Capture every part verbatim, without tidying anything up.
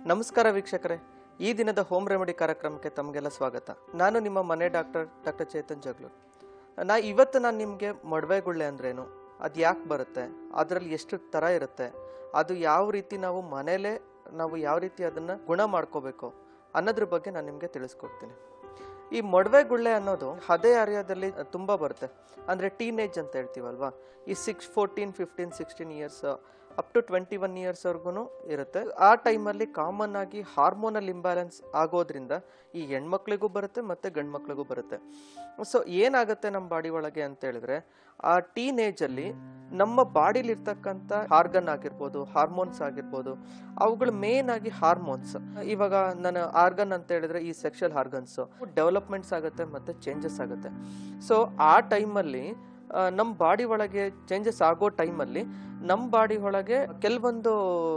ನಮಸ್ಕಾರ ವೀಕ್ಷಕರೇ, ಈ ದಿನದ ಹೋಮ್ ರೆಮಿಡಿ ಕಾರ್ಯಕ್ರಮಕ್ಕೆ ತಮಗೆಲ್ಲ ಸ್ವಾಗತ. ನಾನು ನಿಮ್ಮ ಮನೆ ಡಾಕ್ಟರ್ ಡಾಕ್ಟರ್ ಚೇತನ್ ಜಗ್ಲೂರ್. ನಾ ಇವತ್ತು ನಾನು ನಿಮಗೆ ಮೊಡವೆ ಗುಳ್ಳೆ ಅಂದ್ರೇನು, ಅದು ಯಾಕೆ ಬರುತ್ತೆ, ಅದರಲ್ಲಿ ಎಷ್ಟು ಥರ ಇರುತ್ತೆ, ಅದು ಯಾವ ರೀತಿ ನಾವು ಮನೇಲೇ ನಾವು ಯಾವ ರೀತಿ ಅದನ್ನು ಗುಣ ಮಾಡ್ಕೋಬೇಕು ಅನ್ನೋದ್ರ ಬಗ್ಗೆ ನಾನು ನಿಮಗೆ ತಿಳಿಸ್ಕೊಡ್ತೀನಿ. ಈ ಮೊಡವೆ ಗುಳ್ಳೆ ಅನ್ನೋದು ಹದೇ ಏರಿಯಾದಲ್ಲಿ ತುಂಬ ಬರುತ್ತೆ. ಅಂದರೆ ಟೀನೇಜ್ ಅಂತ ಹೇಳ್ತೀವಲ್ವಾ, ಈ six fourteen fifteen sixteen years up to twenty one ಇಯರ್ಸ್ವರೆಗೂ ಇರುತ್ತೆ. ಆ ಟೈಮಲ್ಲಿ ಕಾಮನ್ ಆಗಿ ಹಾರ್ಮೋನಲ್ ಇಂಬ್ಯಾಲೆನ್ಸ್ ಆಗೋದ್ರಿಂದ ಈ ಹೆಣ್ಮಕ್ಳಿಗೂ ಬರುತ್ತೆ ಮತ್ತು ಗಂಡು ಮಕ್ಳಿಗೂ ಬರುತ್ತೆ. ಸೊ ಏನಾಗುತ್ತೆ ನಮ್ಮ ಬಾಡಿ ಒಳಗೆ ಅಂತ ಹೇಳಿದ್ರೆ, ಆ ಟೀನೇಜಲ್ಲಿ ನಮ್ಮ ಬಾಡಿಲಿರ್ತಕ್ಕಂಥ ಆರ್ಗನ್ ಆಗಿರ್ಬೋದು, ಹಾರ್ಮೋನ್ಸ್ ಆಗಿರ್ಬೋದು, ಅವುಗಳು ಮೇನ್ ಆಗಿ ಹಾರ್ಮೋನ್ಸ್. ಇವಾಗ ನಾನು ಆರ್ಗನ್ ಅಂತ ಹೇಳಿದ್ರೆ ಈ ಸೆಕ್ಷುವಲ್ ಆರ್ಗನ್ಸು ಡೆವಲಪ್ಮೆಂಟ್ಸ್ ಆಗುತ್ತೆ ಮತ್ತು ಚೇಂಜಸ್ ಆಗುತ್ತೆ. ಸೊ ಆ ಟೈಮಲ್ಲಿ ನಮ್ಮ ಬಾಡಿ ಒಳಗೆ ಚೇಂಜಸ್ ಆಗೋ ಟೈಮಲ್ಲಿ ನಮ್ಮ ಬಾಡಿ ಒಳಗೆ ಕೆಲವೊಂದು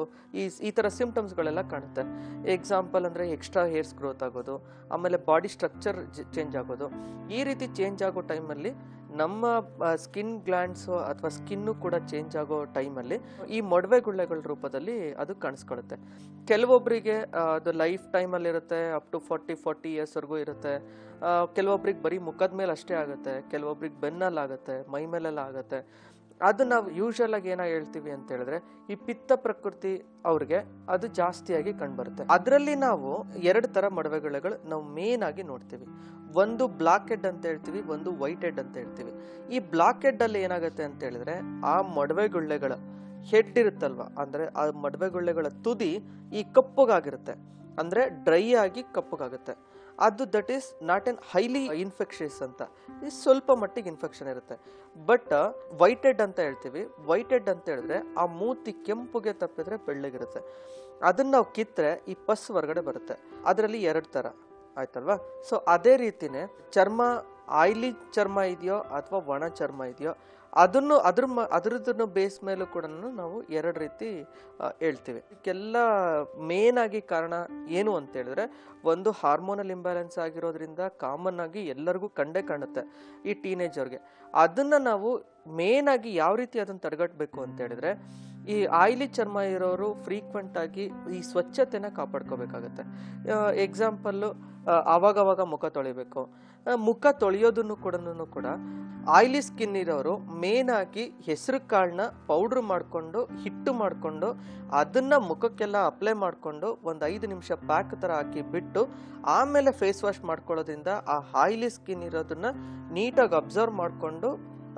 ಈ ಈ ಥರ ಸಿಂಪ್ಟಮ್ಸ್ಗಳೆಲ್ಲ ಕಾಣುತ್ತೆ. ಎಕ್ಸಾಂಪಲ್ ಅಂದರೆ ಎಕ್ಸ್ಟ್ರಾ ಹೇರ್ಸ್ ಗ್ರೋತ್ ಆಗೋದು, ಆಮೇಲೆ ಬಾಡಿ ಸ್ಟ್ರಕ್ಚರ್ ಚೇಂಜ್ ಆಗೋದು. ಈ ರೀತಿ ಚೇಂಜ್ ಆಗೋ ಟೈಮಲ್ಲಿ ನಮ್ಮ ಸ್ಕಿನ್ ಗ್ಲ್ಯಾಂಡ್ಸು ಅಥವಾ ಸ್ಕಿನ್ನು ಕೂಡ ಚೇಂಜ್ ಆಗೋ ಟೈಮಲ್ಲಿ ಈ ಮೊಡವೆ ಗುಳ್ಳೆಗಳ ರೂಪದಲ್ಲಿ ಅದು ಕಾಣಿಸ್ಕೊಳ್ಳುತ್ತೆ. ಕೆಲವೊಬ್ಬರಿಗೆ ಅದು ಲೈಫ್ ಟೈಮಲ್ಲಿ ಇರುತ್ತೆ, ಅಪ್ ಟು ಫಾರ್ಟಿ ಫಾರ್ಟಿ ಇಯರ್ಸ್ವರೆಗೂ ಇರುತ್ತೆ. ಕೆಲವೊಬ್ರಿಗೆ ಬರೀ ಮುಖದ ಮೇಲೆ ಅಷ್ಟೇ ಆಗುತ್ತೆ, ಕೆಲವೊಬ್ರಿಗೆ ಬೆನ್ನಲ್ಲಿ ಆಗುತ್ತೆ, ಮೈ ಮೇಲೆಲ್ಲ ಆಗುತ್ತೆ. ಅದು ನಾವು ಯೂಶಲ್ ಆಗಿ ಏನ ಹೇಳ್ತೀವಿ ಅಂತ ಹೇಳಿದ್ರೆ, ಈ ಪಿತ್ತ ಪ್ರಕೃತಿ ಅವ್ರಿಗೆ ಅದು ಜಾಸ್ತಿಯಾಗಿ ಕಂಡುಬರುತ್ತೆ. ಅದರಲ್ಲಿ ನಾವು ಎರಡು ತರ ಮೊಡವೆ ಗುಳ್ಳೆಗಳು ನಾವು ಮೇನ್ ಆಗಿ ನೋಡ್ತೀವಿ. ಒಂದು ಬ್ಲಾಕ್ ಹೆಡ್ ಅಂತ ಹೇಳ್ತೀವಿ, ಒಂದು ವೈಟ್ ಹೆಡ್ ಅಂತ ಹೇಳ್ತೀವಿ. ಈ ಬ್ಲಾಕ್ ಹೆಡ್ ಅಲ್ಲಿ ಏನಾಗುತ್ತೆ ಅಂತ ಹೇಳಿದ್ರೆ, ಆ ಮೊಡವೆ ಗುಳ್ಳೆಗಳ ಹೆಡ್ ಇರುತ್ತಲ್ವಾ, ಅಂದ್ರೆ ಆ ಮೊಡವೆ ಗುಳ್ಳೆಗಳ ತುದಿ ಈ ಕಪ್ಪಗಾಗಿರುತ್ತೆ, ಅಂದ್ರೆ ಡ್ರೈ ಆಗಿ ಕಪ್ಪಗಾಗುತ್ತೆ. ಅದು that is not an highly infectious ಅಂತ, ಈ ಸ್ವಲ್ಪ ಮಟ್ಟಿಗೆ ಇನ್ಫೆಕ್ಷನ್ ಇರುತ್ತೆ. ಬಟ್ ವೈಟ್ ಹೆಡ್ ಅಂತ ಹೇಳ್ತೀವಿ. ವೈಟ್ ಹೆಡ್ ಅಂತ ಹೇಳಿದ್ರೆ ಆ ಮೂತಿ ಕೆಂಪುಗೆ ತಪ್ಪಿದ್ರೆ ಬೆಳ್ಳಗಿರುತ್ತೆ. ಅದನ್ನ ನಾವು ಕಿತ್ತರೆ ಈ ಪಸ್ ಹೊರಗಡೆ ಬರುತ್ತೆ. ಅದರಲ್ಲಿ ಎರಡು ತರ ಆಯ್ತಲ್ವಾ. ಸೊ ಅದೇ ರೀತಿನೇ ಚರ್ಮ ಆಯಿಲಿ ಚರ್ಮ ಇದೆಯೋ ಅಥವಾ ಒಣ ಚರ್ಮ ಇದೆಯೋ ಅದನ್ನು ಅದ್ರ ಅದ್ರದನ್ನು ಬೇಸ್ ಮೇಲೂ ಕೂಡ ನಾವು ಎರಡು ರೀತಿ ಹೇಳ್ತೀವಿ. ಇದಕ್ಕೆಲ್ಲ ಮೇನ್ ಆಗಿ ಕಾರಣ ಏನು ಅಂತ ಹೇಳಿದ್ರೆ, ಒಂದು ಹಾರ್ಮೋನಲ್ ಇಂಬ್ಯಾಲೆನ್ಸ್ ಆಗಿರೋದ್ರಿಂದ ಕಾಮನ್ ಆಗಿ ಎಲ್ಲರಿಗೂ ಕಂಡೇ ಕಾಣುತ್ತೆ ಈ ಟೀನೇಜ್ ಅವ್ರಿಗೆ. ಅದನ್ನ ನಾವು ಮೇನ್ ಆಗಿ ಯಾವ ರೀತಿ ಅದನ್ನ ತಡೆಗಟ್ಟಬೇಕು ಅಂತ ಹೇಳಿದ್ರೆ, ಈ ಆಯಿಲಿ ಚರ್ಮ ಇರೋರು ಫ್ರೀಕ್ವೆಂಟ್ ಆಗಿ ಈ ಸ್ವಚ್ಛತೆನ ಕಾಪಾಡ್ಕೋಬೇಕಾಗತ್ತೆ. ಎಕ್ಸಾಂಪಲ್ಲು ಅವಾಗವಾಗ ಮುಖ ತೊಳಿಬೇಕು. ಮುಖ ತೊಳೆಯೋದನ್ನು ಕೂಡ ಕೂಡ ಆಯಿಲಿ ಸ್ಕಿನ್ ಇರೋರು ಮೇನ್ ಆಗಿ ಹೆಸರು ಕಾಳನ್ನ ಪೌಡ್ರ್ ಮಾಡಿಕೊಂಡು ಹಿಟ್ಟು ಮಾಡಿಕೊಂಡು ಅದನ್ನ ಮುಖಕ್ಕೆಲ್ಲ ಅಪ್ಲೈ ಮಾಡಿಕೊಂಡು ಒಂದು ಐದು ನಿಮಿಷ ಪ್ಯಾಕ್ ಥರ ಹಾಕಿ ಬಿಟ್ಟು ಆಮೇಲೆ ಫೇಸ್ ವಾಶ್ ಮಾಡ್ಕೊಳ್ಳೋದ್ರಿಂದ ಆ ಆಯಿಲಿ ಸ್ಕಿನ್ ಇರೋದನ್ನ ನೀಟಾಗಿ ಅಬ್ಸರ್ವ್ ಮಾಡಿಕೊಂಡು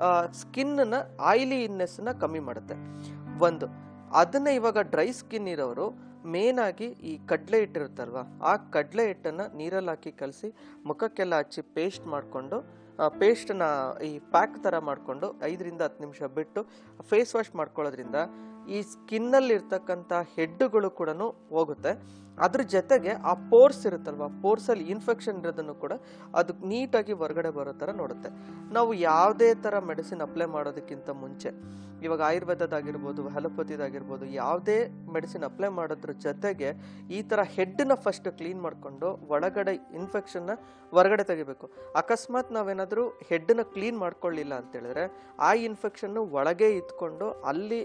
ಸ್ಕಿನ್ನ ಆಯಿಲಿನೆಸ್ನ ಕಮ್ಮಿ ಮಾಡುತ್ತೆ. ಒಂದು ಅದನ್ನ ಇವಾಗ ಡ್ರೈ ಸ್ಕಿನ್ ಇರೋರು ಮೇನ್ ಆಗಿ ಈ ಕಡಲೆ ಹಿಟ್ಟಿರುತ್ತಲ್ವ, ಆ ಕಡಲೆ ಹಿಟ್ಟನ್ನು ನೀರಲ್ಲಿ ಹಾಕಿ ಕಲಸಿ ಮುಖಕ್ಕೆಲ್ಲ ಹಚ್ಚಿ ಪೇಸ್ಟ್ ಮಾಡಿಕೊಂಡು ಪೇಸ್ಟನ್ನ ಈ ಪ್ಯಾಕ್ ಥರ ಮಾಡಿಕೊಂಡು ಐದರಿಂದ ಹತ್ತು ನಿಮಿಷ ಬಿಟ್ಟು ಫೇಸ್ ವಾಶ್ ಮಾಡ್ಕೊಳ್ಳೋದ್ರಿಂದ ಈ ಸ್ಕಿನ್ನಲ್ಲಿ ಇರ್ತಕ್ಕಂಥ ಹೆಡ್ಡುಗಳು ಕೂಡ ಹೋಗುತ್ತೆ. ಅದ್ರ ಜೊತೆಗೆ ಆ ಪೋರ್ಸ್ ಇರುತ್ತಲ್ವ, ಪೋರ್ಸಲ್ಲಿ ಇನ್ಫೆಕ್ಷನ್ ಇರೋದನ್ನು ಕೂಡ ಅದು ನೀಟಾಗಿ ಹೊರಗಡೆ ಬರೋ ಥರ ನೋಡುತ್ತೆ. ನಾವು ಯಾವುದೇ ಥರ ಮೆಡಿಸಿನ್ ಅಪ್ಲೈ ಮಾಡೋದಕ್ಕಿಂತ ಮುಂಚೆ, ಇವಾಗ ಆಯುರ್ವೇದದಾಗಿರ್ಬೋದು, ಅಲೋಪತಿದಾಗಿರ್ಬೋದು, ಯಾವುದೇ ಮೆಡಿಸಿನ್ ಅಪ್ಲೈ ಮಾಡೋದ್ರ ಜೊತೆಗೆ ಈ ಥರ ಹೆಡ್ನ ಫಸ್ಟ್ ಕ್ಲೀನ್ ಮಾಡಿಕೊಂಡು ಒಳಗಡೆ ಇನ್ಫೆಕ್ಷನ್ನ ಹೊರಗಡೆ ತೆಗಿಬೇಕು. ಅಕಸ್ಮಾತ್ ನಾವೇನಾದರೂ ಹೆಡ್ನ ಕ್ಲೀನ್ ಮಾಡ್ಕೊಳ್ಳಿಲ್ಲ ಅಂತ ಹೇಳಿದ್ರೆ ಆ ಇನ್ಫೆಕ್ಷನ್ನು ಒಳಗೆ ಇದ್ಕೊಂಡು ಅಲ್ಲಿ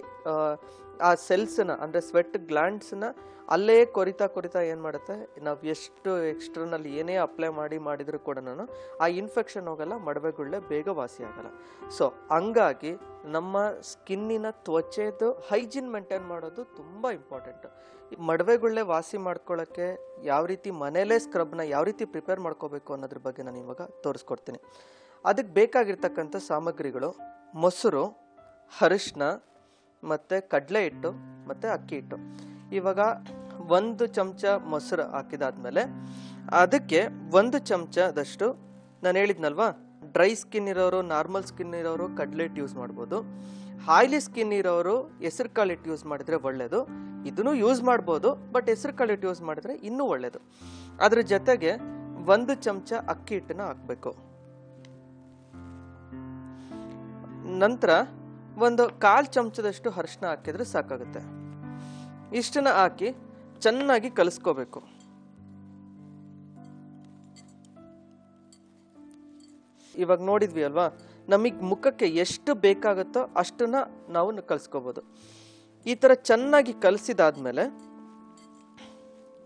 ಆ ಸೆಲ್ಸ್ನ ಅಂದರೆ ಸ್ವೆಟ್ ಗ್ಲ್ಯಾಂಡ್ಸ್ನ ಅಲ್ಲೇ ಕೊರಿತಾ ಕೊರಿತಾ ಏನು ಮಾಡುತ್ತೆ, ನಾವು ಎಷ್ಟು ಎಕ್ಸ್ಟರ್ನಲ್ ಏನೇ ಅಪ್ಲೈ ಮಾಡಿ ಮಾಡಿದ್ರು ಕೂಡ ಆ ಇನ್ಫೆಕ್ಷನ್ ಹೋಗಲ್ಲ, ಮೊಡವೆ ಗುಳ್ಳೆ ಬೇಗ ವಾಸಿ ಆಗಲ್ಲ. ಸೊ ಹಂಗಾಗಿ ನಮ್ಮ ಸ್ಕಿನ್ನಿನ ತ್ವಚೆದು ಹೈಜೀನ್ ಮೇಂಟೈನ್ ಮಾಡೋದು ತುಂಬ ಇಂಪಾರ್ಟೆಂಟ್. ಮೊಡವೆ ಗುಳ್ಳೆ ವಾಸಿ ಮಾಡ್ಕೊಳ್ಳೋಕ್ಕೆ ಯಾವ ರೀತಿ ಮನೇಲೇ ಸ್ಕ್ರಬ್ನ ಯಾವ ರೀತಿ ಪ್ರಿಪೇರ್ ಮಾಡ್ಕೋಬೇಕು ಅನ್ನೋದ್ರ ಬಗ್ಗೆ ನಾನು ಇವಾಗ ತೋರಿಸ್ಕೊಡ್ತೀನಿ. ಅದಕ್ಕೆ ಬೇಕಾಗಿರ್ತಕ್ಕಂಥ ಸಾಮಗ್ರಿಗಳು ಮೊಸರು, ಅರಿಶಿನ ಮತ್ತು ಕಡಲೆ ಹಿಟ್ಟು ಮತ್ತು ಅಕ್ಕಿ ಹಿಟ್ಟು. ಇವಾಗ ಒಂದು ಚಮಚ ಮೊಸರು ಹಾಕಿದಾದ್ಮೇಲೆ ಅದಕ್ಕೆ ಒಂದು ಚಮಚದಷ್ಟು, ನಾನು ಹೇಳಿದ್ನಲ್ವಾ, ಡ್ರೈ ಸ್ಕಿನ್ ಇರೋರು, ನಾರ್ಮಲ್ ಸ್ಕಿನ್ ಇರೋರು ಕಡಲೆ ಹಿಟ್ಟು ಯೂಸ್ ಮಾಡ್ಬೋದು. ಆಯಿಲಿ ಸ್ಕಿನ್ ಇರೋರು ಹೆಸರು ಕಾಳು ಹಿಟ್ಟು ಯೂಸ್ ಮಾಡಿದ್ರೆ ಒಳ್ಳೆಯದು. ಇದನ್ನು ಯೂಸ್ ಮಾಡ್ಬೋದು, ಬಟ್ ಹೆಸರು ಕಾಳು ಹಿಟ್ಟು ಯೂಸ್ ಮಾಡಿದ್ರೆ ಇನ್ನೂ ಒಳ್ಳೆಯದು. ಅದ್ರ ಜೊತೆಗೆ ಒಂದು ಚಮಚ ಅಕ್ಕಿ ಹಿಟ್ಟನ್ನ ಹಾಕಬೇಕು. ನಂತರ ಒಂದು ಕಾಲು ಚಮಚದಷ್ಟು ಅರಿಶಿನ ಹಾಕಿದ್ರೆ ಸಾಕಾಗುತ್ತೆ. ಇಷ್ಟನ್ನ ಹಾಕಿ ಚೆನ್ನಾಗಿ ಕಲಿಸ್ಕೋಬೇಕು. ಇವಾಗ ನೋಡಿದ್ವಿ ಅಲ್ವಾ, ನಮಗೆ ಮುಖಕ್ಕೆ ಎಷ್ಟು ಬೇಕಾಗುತ್ತೋ ಅಷ್ಟನ್ನ ನಾವು ಕಲಿಸ್ಕೋಬಹುದು. ಈ ತರ ಚೆನ್ನಾಗಿ ಕಲಸಿದಾದ್ಮೇಲೆ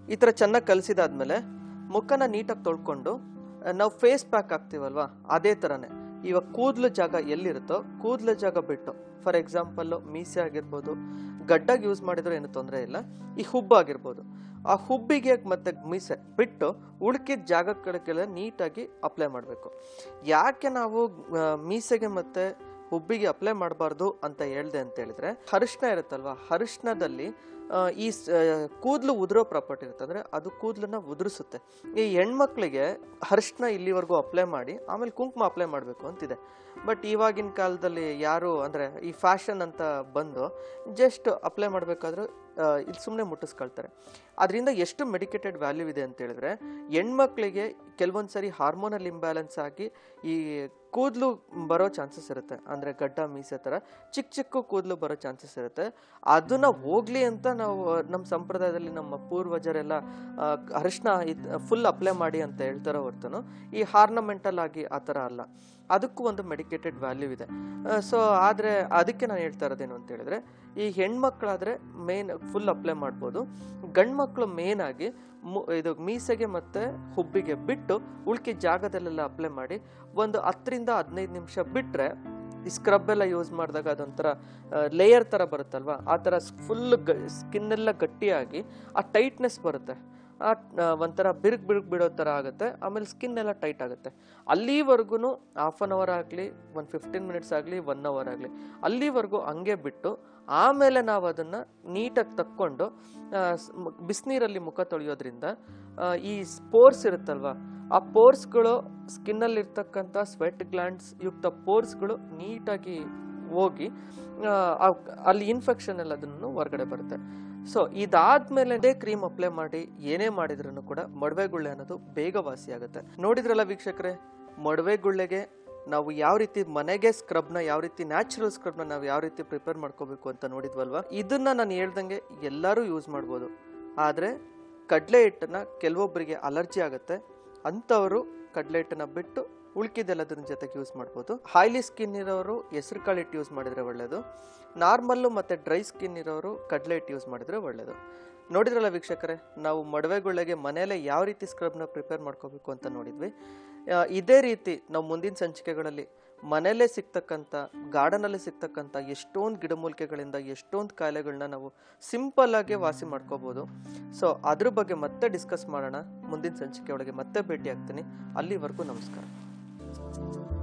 ಈ ಥರ ಚೆನ್ನಾಗಿ ಕಲಿಸಿದಾದ್ಮೇಲೆ ಮುಖನ ನೀಟಾಗಿ ತೊಳ್ಕೊಂಡು ನಾವು ಫೇಸ್ ಪ್ಯಾಕ್ ಹಾಕ್ತೀವಲ್ವಾ ಅದೇ ಥರನೇ ಇವಾಗ ಕೂದಲು ಜಾಗ ಎಲ್ಲಿರುತ್ತೋ ಕೂದಲು ಜಾಗ ಬಿಟ್ಟು, ಫಾರ್ ಎಕ್ಸಾಂಪಲ್ಲು ಮೀಸೆ ಆಗಿರ್ಬೋದು, ಗಡ್ಡಾಗಿ ಯೂಸ್ ಮಾಡಿದ್ರು ಏನು ತೊಂದರೆ ಇಲ್ಲ, ಈ ಹುಬ್ಬು ಆಗಿರ್ಬೋದು, ಆ ಹುಬ್ಬಿಗೆ ಮತ್ತೆ ಮೀಸೆ ಬಿಟ್ಟು ಉಳ್ಕಿದ ಜಾಗಗಳಿಗೆಲ್ಲ ನೀಟಾಗಿ ಅಪ್ಲೈ ಮಾಡಬೇಕು. ಯಾಕೆ ನಾವು ಮೀಸೆಗೆ ಮತ್ತೆ ಹುಬ್ಬಿಗೆ ಅಪ್ಲೈ ಮಾಡಬಾರ್ದು ಅಂತ ಹೇಳ್ದೆ ಅಂತ ಹೇಳಿದ್ರೆ, ಅರಿಶಿನ ಇರುತ್ತಲ್ವಾ, ಅರಿಶಿನದಲ್ಲಿ ಈ ಕೂದಲು ಉದುರೋ ಪ್ರಾಪರ್ಟಿ ಇರುತ್ತೆ, ಅಂದರೆ ಅದು ಕೂದಲನ್ನ ಉದುರಿಸುತ್ತೆ. ಈ ಹೆಣ್ಮಕ್ಳಿಗೆ ಅರಿಶಿನ ಇಲ್ಲಿವರೆಗೂ ಅಪ್ಲೈ ಮಾಡಿ ಆಮೇಲೆ ಕುಂಕುಮ ಅಪ್ಲೈ ಮಾಡಬೇಕು ಅಂತಿದೆ. ಬಟ್ ಇವಾಗಿನ ಕಾಲದಲ್ಲಿ ಯಾರು ಅಂದರೆ ಈ ಫ್ಯಾಷನ್ ಅಂತ ಬಂದು ಜಸ್ಟ್ ಅಪ್ಲೈ ಮಾಡಬೇಕಾದ್ರೂ ಇಲ್ಲಿ ಸುಮ್ಮನೆ ಮುಟ್ಟಿಸ್ಕೊಳ್ತಾರೆ. ಅದರಿಂದ ಎಷ್ಟು ಮೆಡಿಕೇಟೆಡ್ ವ್ಯಾಲ್ಯೂ ಇದೆ ಅಂತ ಹೇಳಿದ್ರೆ, ಹೆಣ್ಮಕ್ಳಿಗೆ ಕೆಲವೊಂದು ಸರಿ ಹಾರ್ಮೋನಲ್ ಇಂಬ್ಯಾಲೆನ್ಸ್ ಆಗಿ ಈ ಕೂದಲು ಬರೋ ಚಾನ್ಸಸ್ ಇರುತ್ತೆ, ಅಂದರೆ ಗಡ್ಡ ಮೀಸೆ ಥರ ಚಿಕ್ಕ ಚಿಕ್ಕ ಕೂದಲು ಬರೋ ಚಾನ್ಸಸ್ ಇರುತ್ತೆ. ಅದನ್ನ ಹೋಗ್ಲಿ ಅಂತ ನಾವು ನಮ್ಮ ಸಂಪ್ರದಾಯದಲ್ಲಿ ನಮ್ಮ ಪೂರ್ವಜರೆಲ್ಲ ಅರಿಶಿನ ಫುಲ್ ಅಪ್ಲೈ ಮಾಡಿ ಅಂತ ಹೇಳ್ತಾರೋ ಹೊರತು ಈ ಹಾರ್ನಮೆಂಟಲ್ ಆಗಿ ಆ ಥರ ಅಲ್ಲ, ಅದಕ್ಕೂ ಒಂದು ಮೆಡಿಕೇಟೆಡ್ ವ್ಯಾಲ್ಯೂ ಇದೆ. ಸೊ ಆದರೆ ಅದಕ್ಕೆ ನಾನು ಹೇಳ್ತಾ ಇರೋದೇನು ಅಂತ ಹೇಳಿದ್ರೆ, ಈ ಹೆಣ್ಮಕ್ಳಾದರೆ ಮೇನ್ ಫುಲ್ ಅಪ್ಲೈ ಮಾಡ್ಬೋದು, ಗಂಡು ಮಕ್ಕಳು ಮೇನ್ ಆಗಿ ಮು ಇದು ಮೀಸೆಗೆ ಮತ್ತು ಹುಬ್ಬಿಗೆ ಬಿಟ್ಟು ಉಳ್ಕಿ ಜಾಗದಲ್ಲೆಲ್ಲ ಅಪ್ಲೈ ಮಾಡಿ ಒಂದು ಹತ್ತರಿಂದ ಹದಿನೈದು ನಿಮಿಷ ಬಿಟ್ಟರೆ ಈ ಸ್ಕ್ರಬ್ ಎಲ್ಲ ಯೂಸ್ ಮಾಡಿದಾಗ ಅದೊಂಥರ ಲೇಯರ್ ಥರ ಬರುತ್ತಲ್ವ, ಆ ಥರ ಫುಲ್ ಗ ಸ್ಕಿನ್ನೆಲ್ಲ ಗಟ್ಟಿಯಾಗಿ ಆ ಟೈಟ್ನೆಸ್ ಬರುತ್ತೆ, ಆ ಒಂಥರ ಬಿರುಕು ಬಿರುಕು ಬಿಡೋ ಥರ ಆಗುತ್ತೆ. ಆಮೇಲೆ ಸ್ಕಿನ್ ಎಲ್ಲ ಟೈಟ್ ಆಗುತ್ತೆ. ಅಲ್ಲಿವರೆಗೂ ಹಾಫ್ ಆನ್ ಅವರ್ ಆಗಲಿ, ಒಂದು ಫಿಫ್ಟೀನ್ ಮಿನಿಟ್ಸ್ ಆಗಲಿ, ಒನ್ ಅವರ್ ಆಗಲಿ, ಅಲ್ಲಿವರೆಗೂ ಹಂಗೆ ಬಿಟ್ಟು ಆಮೇಲೆ ನಾವು ಅದನ್ನು ನೀಟಾಗಿ ತಕ್ಕೊಂಡು ಬಿಸಿನೀರಲ್ಲಿ ಮುಖ ತೊಳೆಯೋದ್ರಿಂದ ಈ ಪೋರ್ಸ್ ಇರುತ್ತಲ್ವ, ಆ ಪೋರ್ಸ್ಗಳು ಸ್ಕಿನ್ನಲ್ಲಿರ್ತಕ್ಕಂಥ ಸ್ವೆಟ್ ಗ್ಲ್ಯಾಂಡ್ಸ್ ಯುಕ್ತ ಪೋರ್ಸ್ಗಳು ನೀಟಾಗಿ ಹೋಗಿ ಅಲ್ಲಿ ಇನ್ಫೆಕ್ಷನ್ ಎಲ್ಲ ಅದನ್ನು ಹೊರಗಡೆ ಬರುತ್ತೆ. ಸೊ ಇದಾದ್ಮೇಲೆ ಕ್ರೀಮ್ ಅಪ್ಲೈ ಮಾಡಿ ಏನೇ ಮಾಡಿದ್ರೂ ಕೂಡ ಮೊಡವೆ ಗುಳ್ಳೆ ಅನ್ನೋದು ಬೇಗ ವಾಸಿ ಆಗುತ್ತೆ. ನೋಡಿದ್ರಲ್ಲ ವೀಕ್ಷಕರೇ, ಮೊಡವೆ ಗುಳ್ಳೆಗೆ ನಾವು ಯಾವ ರೀತಿ ಮನೆಗೆ ಸ್ಕ್ರಬ್ನ ಯಾವ ರೀತಿ ನ್ಯಾಚುರಲ್ ಸ್ಕ್ರಬ್ನ ನಾವು ಯಾವ ರೀತಿ ಪ್ರಿಪೇರ್ ಮಾಡ್ಕೋಬೇಕು ಅಂತ ನೋಡಿದ್ವಲ್ವಾ. ಇದನ್ನ ನಾನು ಹೇಳ್ದಂಗೆ ಎಲ್ಲರೂ ಯೂಸ್ ಮಾಡ್ಬೋದು, ಆದರೆ ಕಡಲೆ ಹಿಟ್ಟನ್ನ ಕೆಲವೊಬ್ಬರಿಗೆ ಅಲರ್ಜಿ ಆಗುತ್ತೆ, ಅಂಥವರು ಕಡಲೆ ಹಿಟ್ಟನ್ನ ಬಿಟ್ಟು ಉಳ್ಕಿದೆಲ್ಲದ್ರ ಜೊತೆಗೆ ಯೂಸ್ ಮಾಡ್ಬೋದು. ಆಯ್ಲಿ ಸ್ಕಿನ್ ಇರೋರು ಹೆಸರು ಕಾಳು ಹಿಟ್ಟು ಯೂಸ್ ಮಾಡಿದರೆ ಒಳ್ಳೆಯದು, ನಾರ್ಮಲ್ಲು ಮತ್ತು ಡ್ರೈ ಸ್ಕಿನ್ ಇರೋರು ಕಡಲೆ ಹಿಟ್ಟು ಯೂಸ್ ಮಾಡಿದರೆ ಒಳ್ಳೆಯದು. ನೋಡಿದ್ರಲ್ಲ ವೀಕ್ಷಕರೇ, ನಾವು ಮೊಡವೆಗುಳ್ಳೆಗೆ ಮನೆಯಲ್ಲೇ ಯಾವ ರೀತಿ ಸ್ಕ್ರಬ್ನ ಪ್ರಿಪೇರ್ ಮಾಡ್ಕೋಬೇಕು ಅಂತ ನೋಡಿದ್ವಿ. ಇದೇ ರೀತಿ ನಾವು ಮುಂದಿನ ಸಂಚಿಕೆಗಳಲ್ಲಿ ಮನೆಯಲ್ಲೇ ಸಿಗ್ತಕ್ಕಂಥ ಗಾರ್ಡನಲ್ಲಿ ಸಿಗ್ತಕ್ಕಂಥ ಎಷ್ಟೊಂದು ಗಿಡಮೂಲಿಕೆಗಳಿಂದ ಎಷ್ಟೊಂದು ಕಾಯಿಲೆಗಳನ್ನ ನಾವು ಸಿಂಪಲ್ ಆಗಿ ವಾಸಿ ಮಾಡ್ಕೋಬೋದು. ಸೊ ಅದ್ರ ಬಗ್ಗೆ ಮತ್ತೆ ಡಿಸ್ಕಸ್ ಮಾಡೋಣ ಮುಂದಿನ ಸಂಚಿಕೆ ಒಳಗೆ. ಮತ್ತೆ ಭೇಟಿ ಆಗ್ತೀನಿ. ಅಲ್ಲಿವರೆಗೂ ನಮಸ್ಕಾರ.